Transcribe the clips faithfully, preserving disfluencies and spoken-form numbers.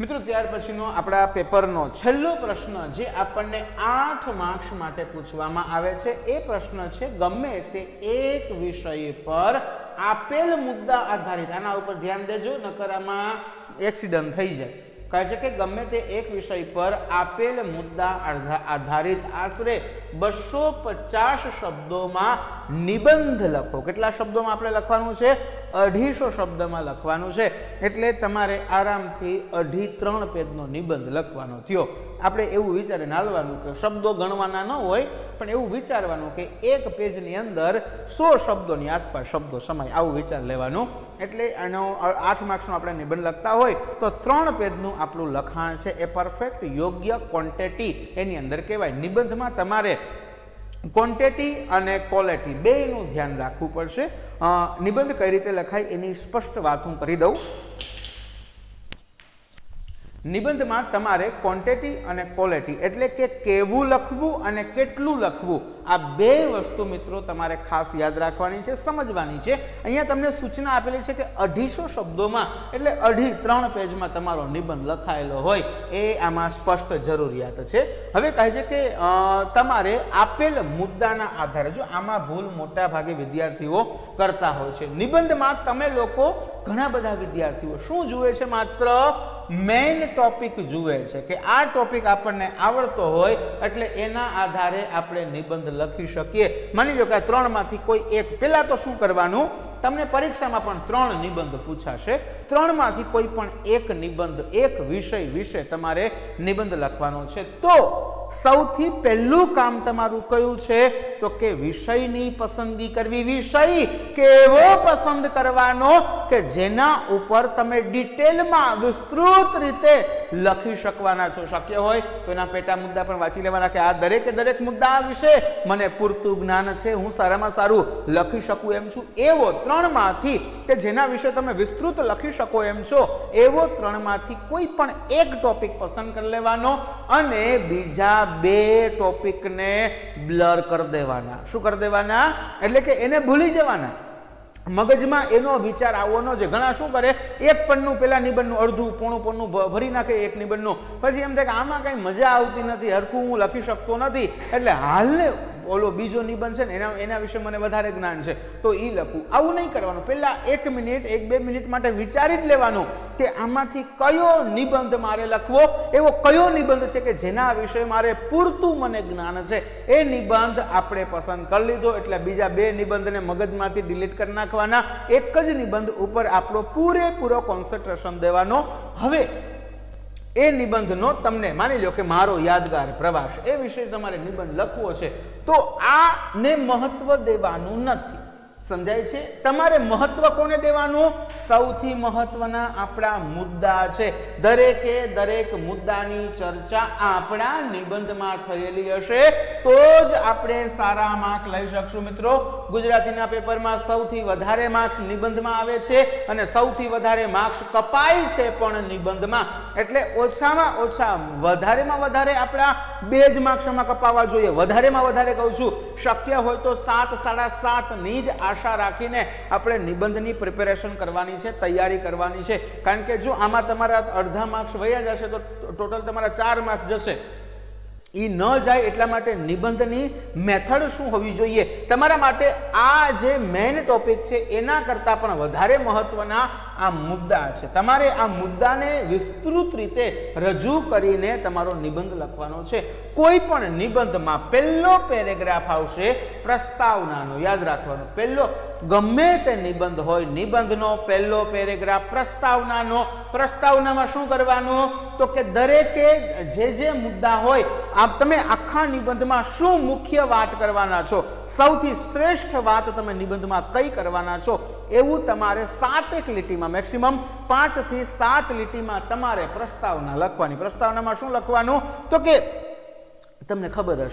મિત્રો ત્યાર પછીનો આપણા પેપરનો છેલ્લો પ્રશ્ન જે આપણને આઠ માર્ક્સ માટે પૂછવામાં આવે છે એ પ્રશ્ન છે ગમે તે એક વિષય પર આપેલ મુદ્દા આધારિત, આના ઉપર ધ્યાન દેજો નકર આમાં એક્સિડન્ટ થઈ જાય, કહે છે કે ગમે તે એક વિષય પર આપેલ મુદ્દા આધારિત આશરે બસો પચાસ શબ્દોમાં નિબંધ લખો. કેટલા શબ્દોમાં આપણે લખવાનું છે? અઢીસો શબ્દમાં લખવાનું છે. એટલે તમારે આરામથી અઢી ત્રણ પેજનો નિબંધ લખવાનો થયો. આપણે એવું વિચારીને હાલવાનું કે શબ્દો ગણવાના ન હોય, પણ એવું વિચારવાનું કે એક પેજની અંદર સો શબ્દોની આસપાસ શબ્દો સમાય, આવું વિચાર લેવાનું. એટલે આનો આઠ માર્ક્સનો આપણે નિબંધ લખતા હોય તો ત્રણ પેજનું આપણું લખાણ છે એ પરફેક્ટ યોગ્ય ક્વોન્ટિટી એની અંદર કહેવાય. નિબંધમાં તમારે ક્વોન્ટિટી અને ક્વોલિટી બેયનું ધ્યાન રાખવું પડશે. નિબંધ કઈ રીતે લખાય એની સ્પષ્ટ વાત હું કરી દઉં. નિબંધમાં તમારે ક્વોન્ટિટી અને ક્વોલિટી એટલે કે કેવું લખવું અને કેટલું લખવું આ બે વસ્તુ મિત્રો તમારે ખાસ યાદ રાખવાની છે, સમજવાની છે. અહીંયા તમને સૂચના આપેલી છે કે અઢીસો શબ્દોમાં એટલે અઢી ત્રણ પેજમાં તમારો નિબંધ લખાયેલો હોય એ આમાં સ્પષ્ટ જરૂરિયાત છે. હવે કહે છે કે તમારે આપેલ મુદ્દાના આધારે, જો આમાં ભૂલ મોટા ભાગે વિદ્યાર્થીઓ કરતા હોય છે. નિબંધમાં તમે લોકો ઘણા બધા વિદ્યાર્થીઓ શું જુએ છે? માત્ર મેઇન ટોપિક જુએ છે કે આ ટોપિક આપણને આવડતો હોય એટલે એના આધારે આપણે નિબંધ લખી શકીએ. માની લો કે આ ત્રણ માંથી કોઈ એક, પેલા તો શું કરવાનું, તમને પરીક્ષામાં પણ ત્રણ નિબંધ પૂછાશે, ત્રણ માંથી કોઈ પણ એક નિબંધ એક વિષય વિશે તમારે નિબંધ લખવાનો છે. તો સૌથી પહેલું કામ તમારું કયું છે? તો કે વિષયની પસંદગી કરવી. વિષય કેવો પસંદ કરવાનો કે જેના ઉપર તમે ડિટેલમાં વિસ્તૃત રીતે લખી શકવાના છો. શક્ય હોય તો એના પેટા મુદ્દા પણ વાંચી લેવાના કે આ દરેકે દરેક મુદ્દા વિશે મને પૂરતું જ્ઞાન છે, હું સારામાં સારું લખી શકું એમ છું. એવો ત્રણ માંથી કે જેના વિશે તમે વિસ્તૃત લખી શકો એમ છો, એવો ત્રણ માંથી કોઈ પણ એક ટોપિક પસંદ કરી લેવાનો અને બીજા બે ટોપિકને બ્લર કરી દેવાના. શું કરી દેવાના? એટલે કે એને ભૂલી જવાના. મગજમાં એનો વિચાર આવવો ન છે. ઘણા શું કરે, એક પન્નું પેલા નિબંધનું અડધું પોણું પન્નું ભરી નાખે એક નિબંધનું, પછી એમ થાય કે આમાં કઈ મજા આવતી નથી, હરખું હું લખી શકતો નથી, એટલે હાલને ઓલો બીજો નિબંધ છે ને એના એના વિશે મને વધારે જ્ઞાન છે તો એ લખું. આવું નહીં કરવાનું. પહેલા એક મિનિટ એક બે મિનિટ માટે વિચારી જ લેવાનું કે આમાંથી કયો નિબંધ મારે લખવો, એવો કયો નિબંધ છે કે જેના વિશે મારે પૂરતું મને જ્ઞાન છે. એ નિબંધ આપણે પસંદ કરી લીધો એટલે બીજા બે નિબંધને મગજમાંથી ડિલીટ કરી નાખવાના. એક જ નિબંધ ઉપર આપણો પૂરેપૂરો કોન્સન્ટ્રેશન દેવાનો. હવે એ નિબંધનો તમને માની લો કે મારો યાદગાર પ્રવાસ એ વિશે તમારે નિબંધ લખવો છે તો આને મહત્વ દેવાનું નથી. સમજાય છે? તમારે મહત્વ કોને દેવાનું? સૌથી મહત્વના આપણા મુદ્દા છે. દરેકે દરેક મુદ્દાની ચર્ચા આપણા નિબંધમાં થયેલી હશે તો જ આપણે સારા માર્ક્સ લઈ શકશું. મિત્રો ગુજરાતીના પેપરમાં સૌથી વધારે માર્ક્સ નિબંધમાં આવે છે અને સૌથી વધારે માર્ક્સ કપાય છે પણ નિબંધમાં. એટલે ઓછામાં ઓછા વધારેમાં વધારે આપણા બે જ માર્ક્સમાં કપાવવા જોઈએ. વધારેમાં વધારે કહું છું, શક્ય હોય તો સાત સાડા સાત ની જ આશા રાખીને આપણે નિબંધની પ્રિપેરેશન કરવાની છે, તૈયારી કરવાની છે. કારણ કે જો આમાં તમારા અડધા માર્ક્સ વયા જશે તો ટોટલ તમારા ચાર માર્ક્સ જશે. એ ન જાય એટલા માટે નિબંધની મેથડ શું હોવી જોઈએ? તમારા માટે આ જે મેઇન ટોપિક છે એના કરતાં પણ વધારે મહત્વના આ મુદ્દા છે. તમારે આ મુદ્દાને વિસ્તૃત રીતે રજૂ કરીને તમારો નિબંધ લખવાનો છે. કોઈ પણ નિબંધમાં પહેલો પેરેગ્રાફ આવશે પ્રસ્તાવનાનો. યાદ રાખવાનો, પહેલો ગમે તે નિબંધ હોય, નિબંધનો પહેલો પેરેગ્રાફ પ્રસ્તાવનાનો. પ્રસ્તાવનામાં શું કરવાનું? તો કે દરેકે જે જે મુદ્દા હોય આપ તમે આખા નિબંધમાં શું મુખ્ય વાત કરવાના છો, સૌથી શ્રેષ્ઠ વાત તમે નિબંધમાં કઈ કરવાના છો, એવું તમારે સાતેક લીટીમાં, મેક્સિમમ પાંચ થી સાત લીટીમાં તમારે પ્રસ્તાવના લખવાની. પ્રસ્તાવનામાં શું લખવાનું? તો કે તમને ખબર હશે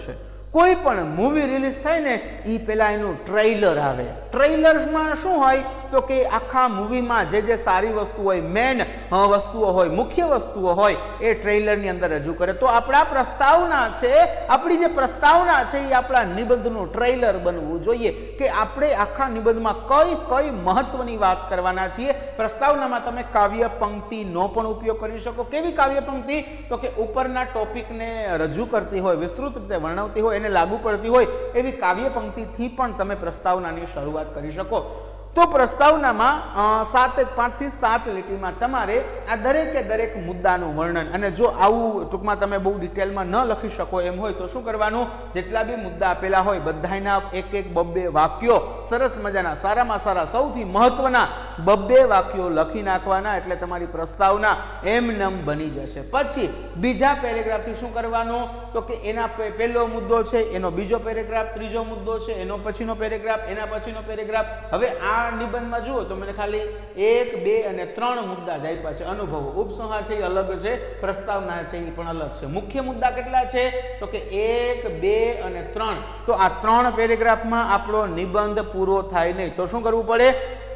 કોઈ પણ મૂવી રિલીઝ થાય ને એ પહેલા એનું ટ્રેલર આવે. ટ્રેલર્સમાં શું હોય તો કે આખા મૂવીમાં જે જે સારી વસ્તુ હોય, મેન વસ્તુઓ હોય, મુખ્ય વસ્તુઓ હોય એ ટ્રેલરની અંદર રજૂ કરે. તો આપણા પ્રસ્તાવના છે, આપણી જે પ્રસ્તાવના છે એ આપણા નિબંધનું ટ્રેલર બનવું જોઈએ કે આપણે આખા નિબંધમાં કઈ કઈ મહત્વની વાત કરવાના છીએ. પ્રસ્તાવનામાં તમે કાવ્ય પંક્તિનો પણ ઉપયોગ કરી શકો. કેવી કાવ્ય પંક્તિ? તો કે ઉપરના ટોપિકને રજૂ કરતી હોય, વિસ્તૃત રીતે વર્ણવતી હોય, એને લાગુ પડતી હોય એવી કાવ્ય પંક્તિથી પણ તમે પ્રસ્તાવનાની શરૂઆત કરી શકો. તો પ્રસ્તાવનામાં સાત પાંચ થી સાત લીટીમાં તમારે આ દરેકે દરેક મુદ્દાનું વર્ણન, અને જો આવું ટૂંકમાં તમે બહુ ડિટેલમાં ન લખી શકો એમ હોય તો શું કરવાનું, જેટલા બી મુદ્દા આપેલા હોય બધાના એક એક બબ્બે વાક્યો સરસ મજાના, સારામાં સારા, સૌથી મહત્વના બબ્બે વાક્યો લખી નાખવાના, એટલે તમારી પ્રસ્તાવના એમનેમ બની જશે. પછી બીજા પેરેગ્રાફથી શું કરવાનું તો કે એના પહેલો મુદ્દો છે, એનો બીજો પેરેગ્રાફ, ત્રીજો મુદ્દો છે, એનો પછીનો પેરેગ્રાફ, એના પછીનો પેરેગ્રાફ. હવે આ નિબંધમાં જુઓ તો મને ખાલી એક, બે અને ત્રણ મુદ્દા જ આપ્યા છે. અનુભવો, ઉપસંહાર છે એ અલગ છે, પ્રસ્તાવના છે એ પણ અલગ છે. મુખ્ય મુદ્દા કેટલા છે તો કે એક, બે અને ત્રણ. તો આ ત્રણ પેરેગ્રાફમાં આપણો નિબંધ પૂરો થાય નહીં. તો શું કરવું પડે?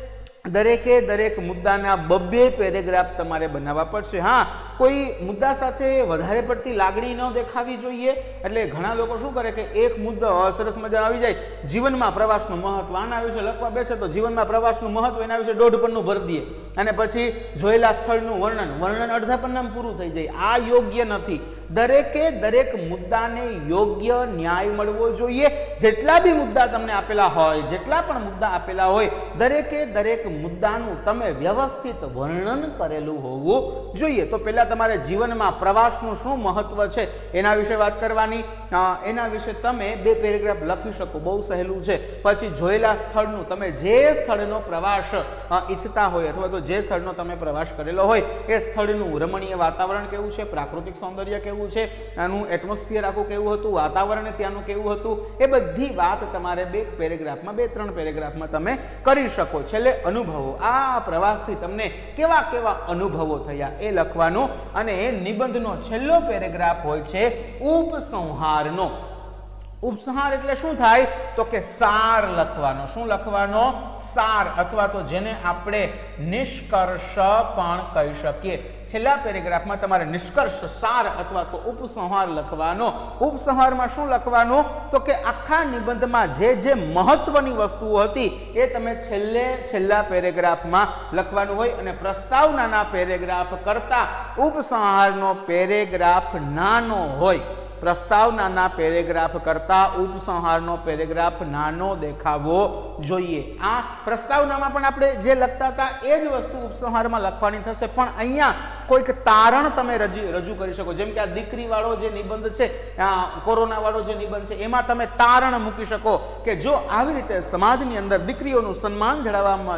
દરેકે દરેક મુદ્દાના બબ્બે પેરેગ્રાફ તમારે બનાવવા પડશે. હા, કોઈ મુદ્દા સાથે વધારે પડતી લાગણી ન દેખાવી જોઈએ. એટલે ઘણા લોકો શું કરે કે એક મુદ્દો સરસ મજાનો આવી જાય, જીવનમાં પ્રવાસનું મહત્વ, આના વિશે લખવા બેસે તો જીવનમાં પ્રવાસનું મહત્વ એના વિશે દોઢ પન્નું ભરી દે, અને પછી જોયેલા સ્થળનું વર્ણન વર્ણન અડધા પન્નામાં પૂરું થઈ જાય. આ યોગ્ય નથી. દરેકે દરેક મુદ્દાને યોગ્ય ન્યાય મળવો જોઈએ. જેટલા બી મુદ્દા તમને આપેલા હોય, જેટલા પણ મુદ્દા આપેલા હોય, દરેકે દરેક મુદ્દાનું તમે વ્યવસ્થિત વર્ણન કરેલું હોવું જોઈએ. તો પહેલા તમારે જીવનમાં પ્રવાસનું શું મહત્વ છે એના વિશે વાત કરવાની. એના વિશે તમે બે પેરેગ્રાફ લખી શકો, બહુ સહેલું છે. પછી જોયેલા સ્થળનું, તમે જે સ્થળનો પ્રવાસ ઈચ્છતા હોય અથવા તો જે સ્થળનો તમે પ્રવાસ કરેલો હોય એ સ્થળનું રમણીય વાતાવરણ કેવું છે, પ્રાકૃતિક સૌંદર્ય કેવું છે, આનું એટમોસ્ફિયર આખું કેવું હતું, વાતાવરણ ત્યાંનું કેવું હતું, એ બધી વાત તમારે બે પેરેગ્રાફમાં, બે ત્રણ પેરેગ્રાફમાં તમે કરી શકો. છેલ્લે અનુભવો, આ પ્રવાસથી તમને કેવા કેવા અનુભવો થયા એ લખવાનું. અને નિબંધનો છેલ્લો પેરેગ્રાફ હોય છે ઉપસંહારનો. ઉપસંહાર એટલે શું થાય તો કે સાર લખવાનો. શું લખવાનો? સાર, અથવા તો જેને આપણે નિષ્કર્ષ પણ કહી શકીએ. છેલ્લા પેરેગ્રાફમાં તમારે નિષ્કર્ષ, સાર અથવા તો ઉપસંહાર લખવાનો. ઉપસંહારમાં શું લખવાનું તો કે આખા નિબંધમાં જે જે મહત્વની વસ્તુઓ હતી એ તમે છેલ્લે છેલ્લા પેરેગ્રાફમાં લખવાનું હોય. અને પ્રસ્તાવનાના પેરેગ્રાફ કરતા ઉપસંહારનો પેરેગ્રાફ નાનો હોય. પ્રસ્તાવનાના પેરેગ્રાફ કરતા ઉપસંહારનો પેરેગ્રાફ નાનો દેખાવો જોઈએ. આ પ્રસ્તાવનામાં પણ આપણે જે લખતા હતા એ જ વસ્તુ ઉપસંહારમાં લખવાની થશે, પણ અહીંયા કોઈક તારણ તમે રજૂ કરી શકો. જેમ કે આ દીકરી વાળો જે નિબંધ છે, કોરોના વાળો જે નિબંધ છે, એમાં તમે તારણ મૂકી શકો કે જો આવી રીતે સમાજની અંદર દીકરીઓનું સન્માન જાળવવામાં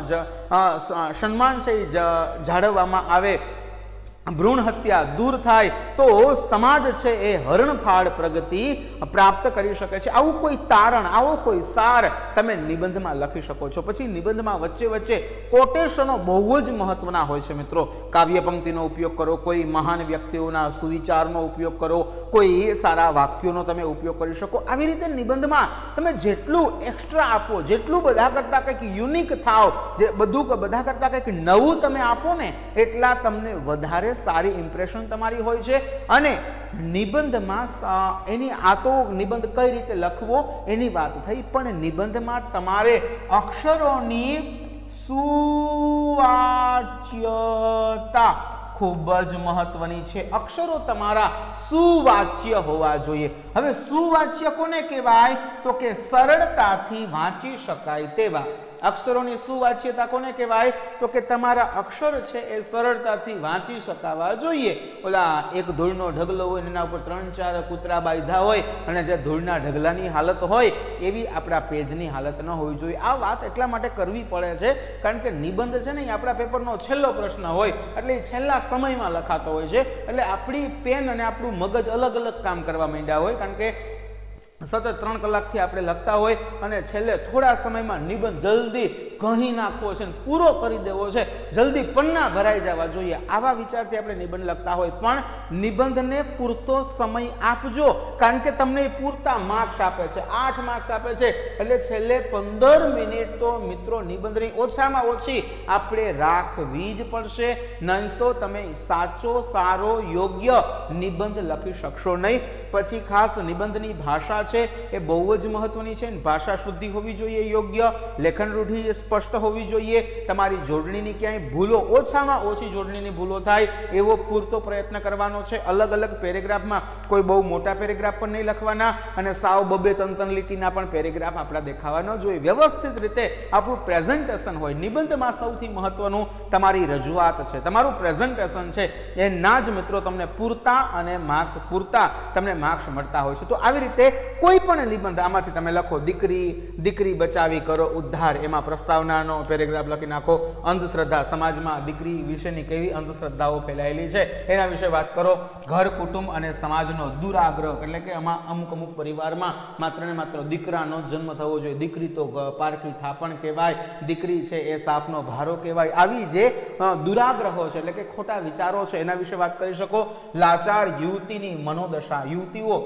સન્માન છે એ જાળવવામાં આવે, ભ્રૂણ હત્યા દૂર થાય તો સમાજ છે એ હરણફાળ પ્રગતિ પ્રાપ્ત કરી શકે છે. આવું કોઈ તારણ, આવો કોઈ સાર તમે નિબંધમાં લખી શકો છો. પછી નિબંધમાં વચ્ચે વચ્ચે કોટેશનો બહુ જ મહત્વના હોય છે મિત્રો. કાવ્ય પંક્તિનો ઉપયોગ કરો, કોઈ મહાન વ્યક્તિઓના સુવિચારનો ઉપયોગ કરો, કોઈ સારા વાક્યોનો તમે ઉપયોગ કરી શકો. આવી રીતે નિબંધમાં તમે જેટલું એક્સ્ટ્રા આપો, જેટલું બધા કરતા કંઈક યુનિક થાવ, જે બધું બધા કરતા કંઈક નવું તમે આપો ને, એટલા તમને વધારે સારી ઇમ્પ્રેશન તમારી હોય છે. અને નિબંધમાં એની આ તો નિબંધ કઈ રીતે લખવો એની વાત થઈ, પણ નિબંધમાં તમારે અક્ષરોની સુવાચ્યતા ખૂબ જ મહત્વની છે. અક્ષરો તમારા સુવાચ્ય હોવા જોઈએ. હવે સુવાચ્ય કોને કહેવાય તો કે સરળતાથી વાંચી શકાય તેવા. અક્ષરોની સુવાચ્યતા કોને કહેવાય તો કે તમારા અક્ષર છે એ સરળતાથી વાંચી શકાવા જોઈએ. ઓલા એક ધૂળનો ઢગલો હોય, એના ઉપર ત્રણ ચાર કૂતરા બાંધ્યા હોય અને જે ધૂળના ઢગલાની હાલત હોય એવી આપણા પેજની હાલત ન હોવી જોઈએ. આ વાત એટલા માટે કરવી પડે છે કારણ કે નિબંધ છે ને એ આપણા પેપરનો છેલ્લો પ્રશ્ન હોય, એટલે એ છેલ્લા સમયમાં લખાતો હોય છે. એટલે આપણી પેન અને આપણું મગજ અલગ અલગ કામ કરવા માંડ્યા હોય, કારણ કે સતત ત્રણ કલાકથી આપણે લખતા હોય અને છેલ્લે થોડા સમયમાં નિબંધ જલ્દી કહી નાખવો છે, પૂરો કરી દેવો છે, જલ્દી પન્ના ભરાઈ જવા જોઈએ, આવા વિચારથી આપણે નિબંધ લખતા હોય પણ નિબંધને પૂરતો સમય આપજો, કારણ કે તમને પૂરતા માર્ક્સ આપે છે, આઠ માર્ક્સ આપે છે, એટલે છેલ્લે પંદર મિનિટ તો મિત્રો નિબંધની ઓછામાં ઓછી આપણે રાખવી જ પડશે, નહીં તો તમે સાચો સારો યોગ્ય નિબંધ લખી શકશો નહીં. પછી ખાસ નિબંધની ભાષા છે એ બહુ જ મહત્વની છે. ભાષા શુદ્ધિ હોવી જોઈએ, યોગ્ય લેખન રૂઢિ સ્પષ્ટ હોવી જોઈએ, તમારી જોડણીની ક્યાંય ભૂલો, ઓછામાં ઓછી જોડણીની ભૂલો થાય એવો પૂરતો પ્રયત્ન કરવાનો છે. અલગ અલગ પેરેગ્રાફમાં કોઈ બહુ મોટા પેરેગ્રાફ પણ નહીં લખવાના અને સાવ બબે ત્રણ ત્રણ લીટીના પણ પેરેગ્રાફ આપણા દેખાવા ન જોઈએ. વ્યવસ્થિત રીતે આપણું પ્રેઝન્ટેશન હોય. નિબંધમાં સૌથી મહત્વનું તમારી રજૂઆત છે, તમારું પ્રેઝન્ટેશન છે, એના જ મિત્રો તમને પૂરતા અને માર્ક્સ પૂરતા તમને માર્ક્સ મળતા હોય છે. તો આવી રીતે કોઈ પણ નિબંધ આમાંથી તમે લખો, દીકરી દીકરી બચાવી કરો ઉદ્ધાર, એમાં પ્રસ્તાવનાનો પેરેગ્રાફ લખી નાખો. અંધશ્રદ્ધા, સમાજમાં દીકરી વિશેની કેવી અંધશ્રદ્ધાઓ ફેલાયેલી છે એના વિશે વાત કરો. ઘર, કુટુંબ અને સમાજનો દુરાગ્રહ, એટલે કે આમાં અમુક અમુક પરિવારમાં માત્ર ને માત્ર દીકરાનો જન્મ થવો જોઈએ, દીકરી તો પારકી થાપણ કહેવાય, દીકરી છે એ સાપનો ભારો કહેવાય, આવી જે દુરાગ્રહો છે એટલે કે ખોટા વિચારો છે એના વિશે વાત કરી શકો. લાચાર યુવતીની મનોદશા, યુવતીઓ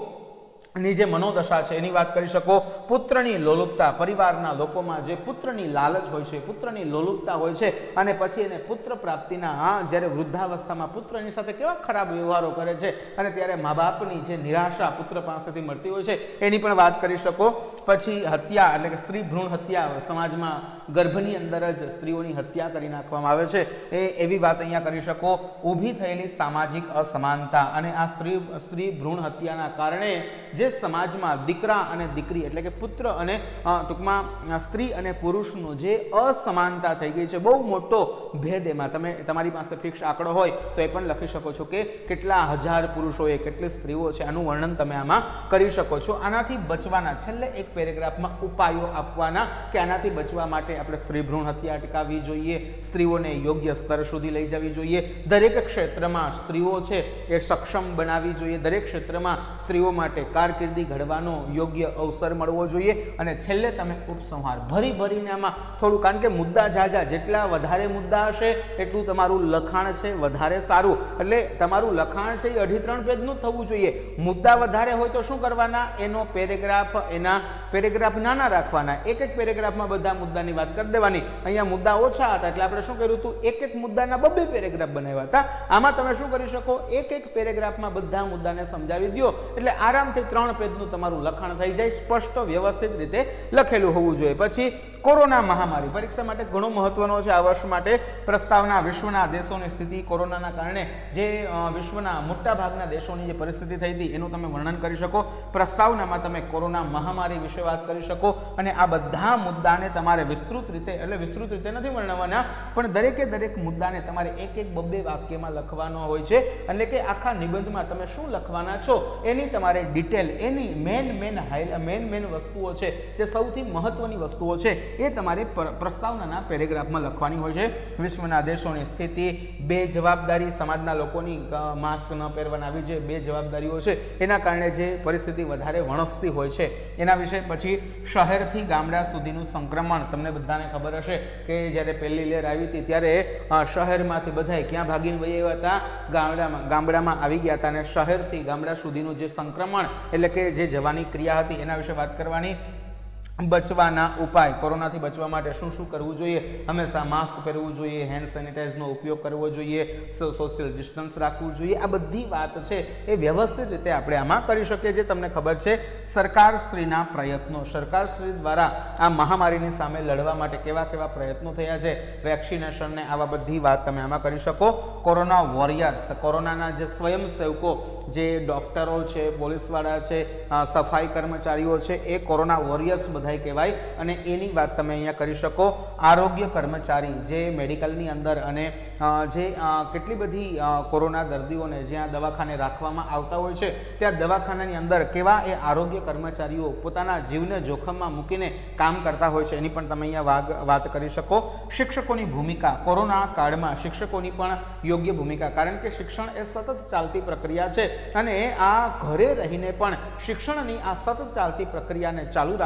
ની જે મનોદશા છે એની વાત કરી શકો. પુત્રની લોલુપતા, પરિવારના લોકોમાં જે પુત્રની લાલચ હોય છે, પુત્રની લોલુપતા હોય છે અને પછી એને પુત્ર પ્રાપ્તિના જ્યારે વૃદ્ધાવસ્થામાં પુત્રની સાથે કેવા ખરાબ વ્યવહારો કરે છે અને ત્યારે મા બાપની જે નિરાશા પુત્ર પાસેથી મળતી હોય છે એની પણ વાત કરી શકો. પછી હત્યા એટલે કે સ્ત્રી ભ્રૂણ હત્યા, સમાજમાં ગર્ભની અંદર જ સ્ત્રીઓની હત્યા કરી નાખવામાં આવે છે, એ એવી વાત અહીંયા કરી શકો. ઊભી થયેલી સામાજિક અસમાનતા અને આ સ્ત્રી સ્ત્રી ભ્રૂણ હત્યાના કારણે જે સમાજમાં દીકરા અને દીકરી એટલે કે પુત્ર અને ટૂંકમાં સ્ત્રી અને પુરુષનો જે અસમાનતા થઈ ગઈ છે, બહુ મોટો ભેદ એમાં. તમે તમારી પાસે ફિક્સ આંકડો હોય તો એ પણ લખી શકો છો કે કેટલા હજાર પુરુષોએ કેટલી સ્ત્રીઓ છે, આનું વર્ણન તમે આમાં કરી શકો છો. આનાથી બચવાના છેલ્લે એક પેરેગ્રાફમાં ઉપાયો આપવાના કે આનાથી બચવા માટે આપણે સ્ત્રી ભ્રૂણ હત્યા અટકાવવી જોઈએ, સ્ત્રીઓને યોગ્ય સ્તર સુધી લઈ જવી જોઈએ, દરેક ક્ષેત્રમાં સ્ત્રીઓ છે એ સક્ષમ બનાવવી જોઈએ, દરેક ક્ષેત્રમાં સ્ત્રીઓ માટે કારકિર્દી ઘડવાનો યોગ્ય અવસર મળવો જોઈએ. અને છેલ્લે તમે ઉપસંહાર ભરી ભરીને આમાં થોડું, કારણ કે મુદ્દા ઝાઝા, જેટલા વધારે મુદ્દા હશે એટલું તમારું લખાણ છે વધારે સારું. એટલે તમારું લખાણ છે એ અઢી ત્રણ પેજનું થવું જોઈએ. મુદ્દા વધારે હોય તો શું કરવાના, એનો પેરેગ્રાફ એના પેરેગ્રાફ નાના રાખવાના, એક એક પેરેગ્રાફમાં બધા મુદ્દાની વાત કરી દેવાની. અહીંયા મુદ્દા ઓછા હતા એટલે આપણે શું કર્યું હતું, એક એક મુદ્દાના બબ્બે પેરેગ્રાફ બનાવ્યા હતા. આમાં તમે શું કરી શકો, એક એક પેરેગ્રાફમાં બધા મુદ્દાને સમજાવી દો એટલે આરામથી ત્રણ પેજનું તમારું લખાણ થઈ જાય, સ્પષ્ટ વ્યવસ્થિત રીતે લખેલું હોવું જોઈએ. પછી કોરોના મહામારી પરીક્ષા માટે ઘણો મહત્વનો છે આ વર્ષ માટે. પ્રસ્તાવના, વિશ્વના દેશોની સ્થિતિ, કોરોનાના કારણે જે વિશ્વના મોટા ભાગના દેશોની જે પરિસ્થિતિ થઈ હતી એનું તમે વર્ણન કરી શકો. પ્રસ્તાવનામાં તમે કોરોના મહામારી વિશે વાત કરી શકો અને આ બધા મુદ્દાને તમારે વિસ્તૃત રીતે, એટલે વિસ્તૃત રીતે નથી વર્ણવવાના પણ દરેકે દરેક મુદ્દાને તમારે એક એક બબ્બે વાક્યમાં લખવાનો હોય છે. એટલે કે આખા નિબંધમાં તમે શું લખવાના છો એની તમારે ડિટેલ, એની main main high main main વસ્તુઓ છે, જે સૌથી મહત્વની વસ્તુઓ છે એ તમારે પ્રસ્તાવનાના પેરેગ્રાફમાં લખવાની હોય છે. વિશ્વના દેશોની સ્થિતિ, બે જવાબદારી, સમાજના લોકોની માસ્ક ન પહેરવાના, આવી જે બે જવાબદારીઓ છે એના કારણે જે પરિસ્થિતિ વધારે વણસતી હોય છે એના વિશે. પછી શહેરથી ગામડા સુધીનું સંક્રમણ, તમને બધાને ખબર હશે કે જ્યારે પહેલી લહેર આવી હતી ત્યારે શહેરમાંથી બધાય ક્યાં ભાગીને વહી આવ્યા હતા, ગામડામાં ગામડામાં આવી ગયા હતા અને શહેરથી ગામડા સુધીનું જે સંક્રમણ એટલે કે જે જવાની ક્રિયા હતી એના વિશે વાત કરવાની. બચવાના ઉપાય, કોરોનાથી બચવા માટે શું શું કરવું જોઈએ, હંમેશા માસ્ક પહેરવું જોઈએ, હેન્ડ સેનિટાઈઝનો ઉપયોગ કરવો જોઈએ, સોશિયલ ડિસ્ટન્સ રાખવું જોઈએ. આ બધી વાત છે એ વ્યવસ્થિત રીતે આપણે આમાં કરી શકીએ છીએ. તમને ખબર છે સરકારશ્રીના પ્રયત્નો, સરકારશ્રી દ્વારા આ મહામારીની સામે લડવા માટે કેવા કેવા પ્રયત્નો થયા છે, વેક્સિનેશનને, આવા બધી વાત તમે આમાં કરી શકો. કોરોના વોરિયર્સ, કોરોનાના જે સ્વયંસેવકો, જે ડોક્ટરો છે, પોલીસવાળા છે, સફાઈ કર્મચારીઓ છે, એ કોરોના વોરિયર્સ બધા કહેવાય અને એની વાત તમે અહીંયા કરી શકો. આરોગ્ય કર્મચારી જે મેડિકલની અંદર અને જે કેટલી બધી કોરોના દર્દીઓને જ્યાં દવાખાને રાખવામાં આવતા હોય છે ત્યાં દવાખાનાની અંદર કેવા એ આરોગ્ય કર્મચારીઓ પોતાના જીવને જોખમમાં મૂકીને કામ કરતા હોય છે એની પણ તમે અહીંયા વાત કરી શકો. શિક્ષકોની ભૂમિકા, કોરોના કાળમાં શિક્ષકોની પણ યોગ્ય ભૂમિકા, કારણ કે શિક્ષણ એ સતત ચાલતી પ્રક્રિયા છે અને આ ઘરે રહીને પણ શિક્ષણની આ સતત ચાલતી પ્રક્રિયાને ચાલુ રાખવામાં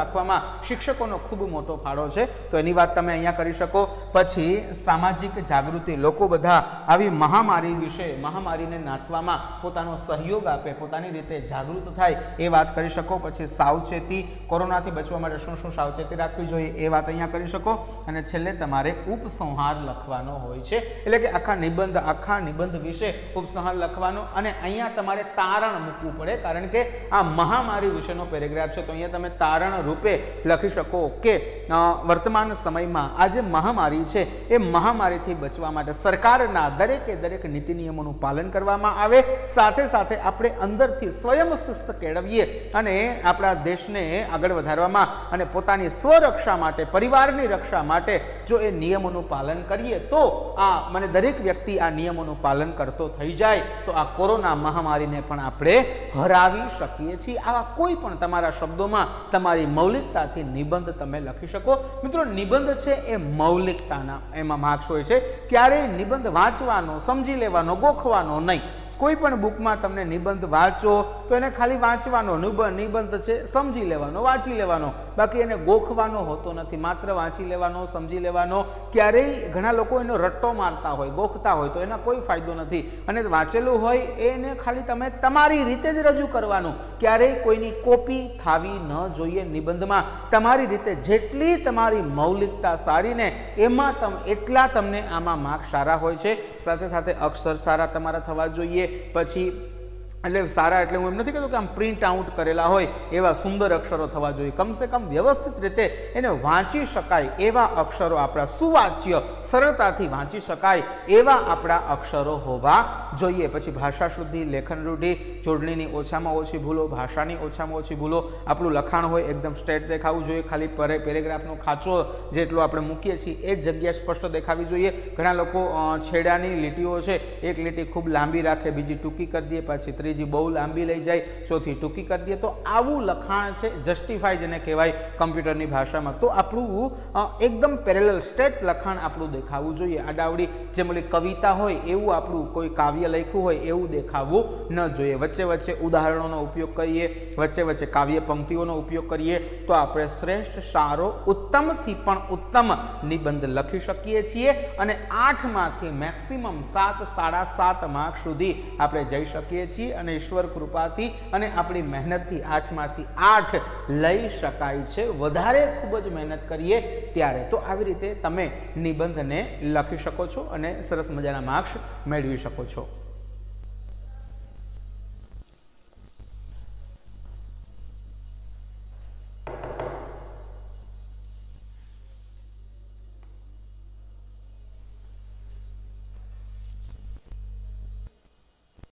શિક્ષકોનો ખૂબ મોટો ફાળો છે, તો એની વાત તમે અહીંયા કરી શકો. પછી સામાજિક જાગૃતિ, લોકો બધા આવી મહામારી વિશે, મહામારીને નાથવામાં પોતાનો સહયોગ આપે, પોતાની રીતે જાગૃત થાય એ વાત કરી શકો. પછી સાવચેતી, કોરોનાથી બચવા માટે શું શું સાવચેતી રાખવી જોઈએ એ વાત અહીંયા કરી શકો. અને છેલ્લે તમારે ઉપસંહાર લખવાનો હોય છે, એટલે કે આખા નિબંધ આખા નિબંધ વિશે ઉપસંહાર લખવાનો. અને અહીંયા તમારે તારણ મૂકવું પડે, કારણ કે આ મહામારી વિશેનો પેરેગ્રાફ છે, તો અહીંયા તમે તારણ રૂપે લખી શકો કે વર્તમાન સમયમાં આ જે મહામારી છે એ મહામારીથી બચવા માટે સરકારના દરેકે દરેક નીતિ નિયમોનું પાલન કરવામાં આવે, સાથે સાથે આપણે અંદરથી સ્વયં શિસ્ત કેળવીએ અને આપણા દેશને આગળ વધારવામાં અને પોતાની સ્વરક્ષા માટે, પરિવારની રક્ષા માટે જો એ નિયમોનું પાલન કરીએ તો આ મને દરેક વ્યક્તિ આ નિયમોનું પાલન કરતો થઈ જાય તો આ કોરોના મહામારીને પણ આપણે હરાવી શકીએ છીએ. આવા કોઈ પણ તમારા શબ્દોમાં તમારી મૌલિકતાથી નિબંધ તમે લખી શકો. મિત્રો, નિબંધ છે એ મૌલિકતાના એમાં માર્ક્સ હોય છે. ક્યારેય નિબંધ વાંચવાનો, સમજી લેવાનો, ગોખવાનો નહીં. કોઈ પણ બુકમાં તમને નિબંધ વાંચો તો એને ખાલી વાંચવાનો, નિબંધ છે સમજી લેવાનો, વાંચી લેવાનો, બાકી એને ગોખવાનો હોતો નથી. માત્ર વાંચી લેવાનો, સમજી લેવાનો. ક્યારેય ઘણા લોકો એનો રટ્ટો મારતા હોય, ગોખતા હોય તો એના કોઈ ફાયદો નથી. અને વાંચેલું હોય એને ખાલી તમે તમારી રીતે જ રજૂ કરવાનું. ક્યારેય કોઈની કોપી થવી ન જોઈએ. નિબંધમાં તમારી રીતે જેટલી તમારી મૌલિકતા સારી ને એમાં તમ એટલા તમને આમાં માર્ક્સ સારા હોય છે. સાથે સાથે અક્ષર સારા તમારા થવા જોઈએ. પછી એટલે સારા એટલે હું એમ નથી કહેતો કે આમ પ્રિન્ટ આઉટ કરેલા હોય એવા સુંદર અક્ષરો થવા જોઈએ. કમસે કમ વ્યવસ્થિત રીતે એને વાંચી શકાય એવા અક્ષરો, આપણા સુવાચ્ય, સરળતાથી વાંચી શકાય એવા આપણા અક્ષરો હોવા જોઈએ. પછી ભાષા શુદ્ધિ, લેખન રૂઢિ, જોડણીની ઓછામાં ઓછી ભૂલો, ભાષાની ઓછામાં ઓછી ભૂલો, આપણું લખાણ હોય એકદમ સ્ટ્રેટ દેખાવું જોઈએ. ખાલી પેરેગ્રાફનો ખાંચો જેટલો આપણે મૂકીએ છીએ એ જગ્યા સ્પષ્ટ દેખાવી જોઈએ. ઘણા લોકો છેડાની લીટીઓ છે, એક લીટી ખૂબ લાંબી રાખે, બીજી ટૂંકી કરી દે, પછી ત્રીજી બહુ લાંબી લઈ જાય, ચોથી ટૂંકી કરી દે. તો આવું લખાણ છે જસ્ટિફાઈ જેને કહેવાય કમ્પ્યુટરની ભાષામાં. તો આપણું એકદમ પેરેલલ સ્ટ્રેટ લખાણ આપણું દેખાવું જોઈએ. આડાવડી જેમ ઓલી કવિતા હોય એવું આપણું કોઈ કાવ્ય લખ્યું હોય એવું દેખાવું ન જોઈએ. વચ્ચે વચ્ચે ઉદાહરણોનો ઉપયોગ કરીએ, વચ્ચે વચ્ચે કાવ્ય પંક્તિઓનો ઉપયોગ કરીએ તો આપણે શ્રેષ્ઠ, સારો, ઉત્તમથી પણ ઉત્તમ નિબંધ લખી શકીએ છીએ. અને આઠમાંથી મેક્સિમમ સાત સાડા સાત માર્ક સુધી આપણે જઈ શકીએ છીએ. અને ઈશ્વર કૃપાથી અને આપણી મહેનતથી આઠમાંથી આઠ લઈ શકાય છે. વધારે ખૂબ જ મહેનત કરીએ ત્યારે. તો આવી રીતે તમે નિબંધને લખી શકો છો અને સરસ મજાના માર્ક્સ મેળવી શકો છો.